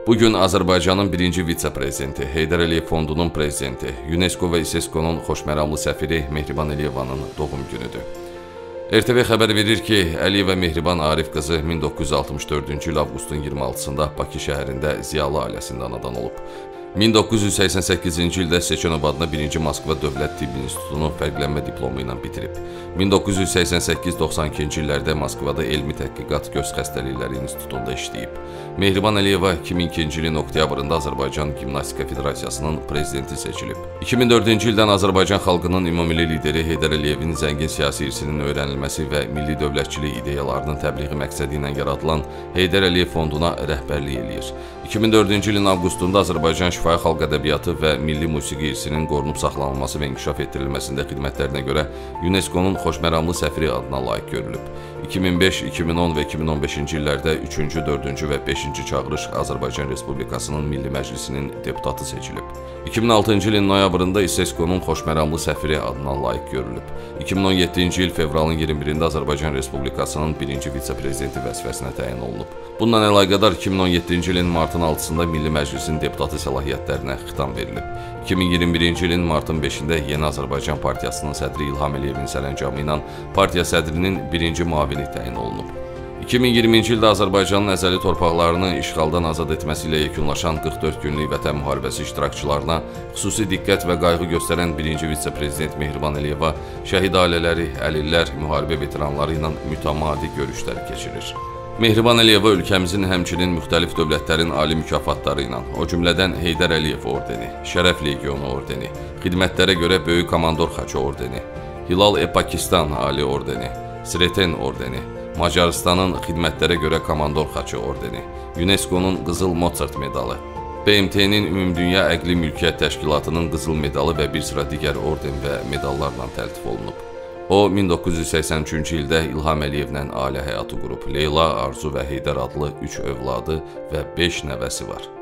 Bugün Azərbaycanın birinci vitse-prezidenti, Heydər Əliyev Fondunun prezidenti, UNESCO və İSESCO-nun xoşməramlı səfiri Mehriban Əliyevanın doğum günüdür. RTV xəbər verir ki, Əliyeva Mehriban Arif qızı 1964-cü il avqustun 26-sında Bakı şəhərində ziyalı ailəsində anadan olub. 1988-ci ildə Seçenov adına 1-ci Moskva Dövlət Tibb İnstitutunu fərqlənmə diplomu ilə bitirib. 1988-92-ci illərdə Moskvada Elmi Tədqiqat Göz Xəstəlikləri İnstitutunda işləyib. Mehriban Əliyeva 2002-ci ilin oktyabrında Azərbaycan Gimnastika Federasiyasının prezidenti seçilib. 2004-cü ildən Azərbaycan xalqının ümumilli lideri Heydər Əliyevin zəngin siyasi irsinin öyrənilməsi və milli dövlətçilik ideyalarının təbliği məqsədi ilə yaradılan Heydər Əliyev Fonduna rəhbərlik eləyir. 2004-cü ilin avqustunda Azərbaycan şifahi xalq ədəbiyyatı və milli musiqi irsinin qorunub saxlanılması və inkişaf etdirilməsində xidmətlərinə görə UNESCO-nun xoşməramlı səfiri adına layiq görülüb. 2005, 2010 və 2015-ci illərdə 3-cü, 4-cü və 5-ci çağırış Azərbaycan Respublikasının Milli Məclisinin deputatı seçilib. 2006-cı ilin noyabrında İSESCO-nun xoşməramlı səfiri adına layiq görülüb. 2017-ci il fevralın 21-də Azərbaycan Respublikasının birinci vitse-prezidenti vəzifəsinə təyin olunub. Bununla əlaqədar 2017-ci ilin martın 6-sında Milli Məclisin deputatı səlahiyyətlərinə xitam verilib. 2021-ci ilin martın 5-də Yeni Azərbaycan Partiyasının sədri İlham Əliyevin sərəncamı ilə partiya sədrinin birinci müavini təyin olunub. 2020-ci ildə Azərbaycanın əzəli torpaqlarını işğaldan azad etməsi ilə yekunlaşan 44 günlük vətən müharibəsi iştirakçılarına xüsusi diqqət və qayğı göstərən birinci vitse-prezident Mehriban Əliyeva şəhid ailələri, əlillər, müharibə veteranları ilə mütəmadi görüşlər keçirir. Mehriban Əliyeva ölkəmizin həmçinin müxtəlif dövlətlərin ali mükafatları ilə, o cümlədən Heydər Əliyev ordeni, Şərəf Legionu ordeni, xidmətlərə görə Böyük Komandor Xaçı ordeni, Hilal-e-Pakistan Ali ordeni, Sreten ordeni, Macarıstanın xidmətlərə görə Komandor Xaçı ordeni, UNESCO-nun Qızıl Mozart medalı, BMT-nin Ümumdünya Əqli Mülkiyyət Təşkilatının Qızıl medalı və bir sıra digər orden və medallarla təltif olunub. O, 1983-cü ildə İlham Əliyevlə ailə həyatı qurub. Leyla, Arzu və Heydər adlı 3 övladı və 5 nəvəsi var.